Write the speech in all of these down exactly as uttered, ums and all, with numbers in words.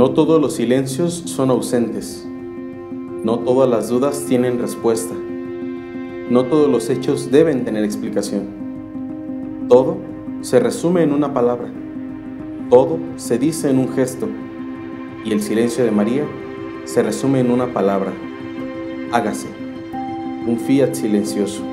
No todos los silencios son ausentes. No todas las dudas tienen respuesta. No todos los hechos deben tener explicación. Todo se resume en una palabra. Todo se dice en un gesto. Y el silencio de María se resume en una palabra. Hágase. Un fiat silencioso.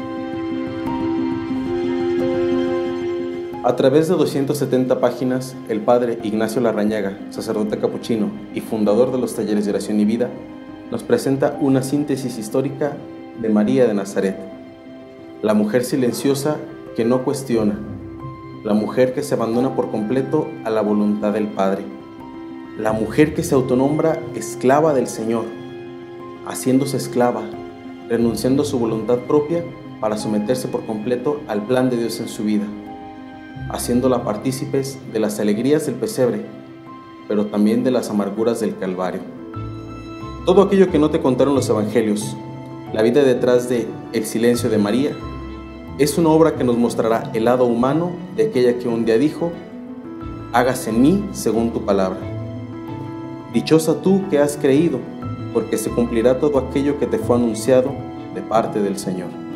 A través de doscientas setenta páginas, el padre Ignacio Larrañaga, sacerdote capuchino y fundador de los talleres de oración y vida, nos presenta una síntesis histórica de María de Nazaret, la mujer silenciosa que no cuestiona, la mujer que se abandona por completo a la voluntad del Padre, la mujer que se autonombra esclava del Señor, haciéndose esclava, renunciando a su voluntad propia para someterse por completo al plan de Dios en su vida, haciéndola partícipes de las alegrías del pesebre, pero también de las amarguras del Calvario. Todo aquello que no te contaron los evangelios, la vida detrás de El silencio de María, es una obra que nos mostrará el lado humano de aquella que un día dijo: hágase en mí según tu palabra. Dichosa tú que has creído, porque se cumplirá todo aquello que te fue anunciado de parte del Señor.